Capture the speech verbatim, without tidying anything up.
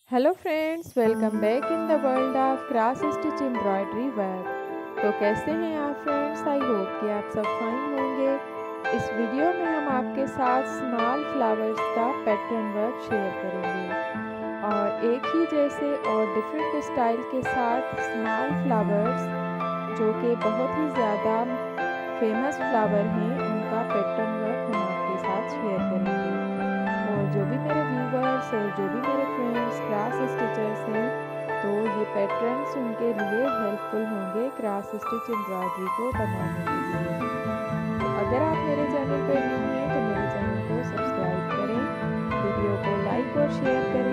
Hello friends, welcome back in the world of cross stitch embroidery work. तो कैसे हैं आप फ्रेंड्स? आई होप कि आप सब फाइन होंगे। इस वीडियो में हम आपके साथ स्मॉल फ्लावर्स का पैटर्न वर्क शेयर करेंगे और एक ही जैसे और डिफरेंट स्टाइल के साथ स्मॉल फ्लावर्स जो कि बहुत ही ज़्यादा फेमस फ्लावर हैं उनका पैटर्न वर्क हम आपके साथ शेयर करेंगे। और जो भी मेरे व्यूवर्स और जो भी मेरे फ्रेंड्स क्रॉस स्टिचर्स हैं तो ये पैटर्न्स उनके लिए हेल्पफुल होंगे क्रॉस स्टिच एम्ब्रॉयडरी को बनाने के लिए। तो अगर आप मेरे चैनल पर न्यू हैं तो मेरे चैनल को सब्सक्राइब करें, वीडियो को लाइक और शेयर करें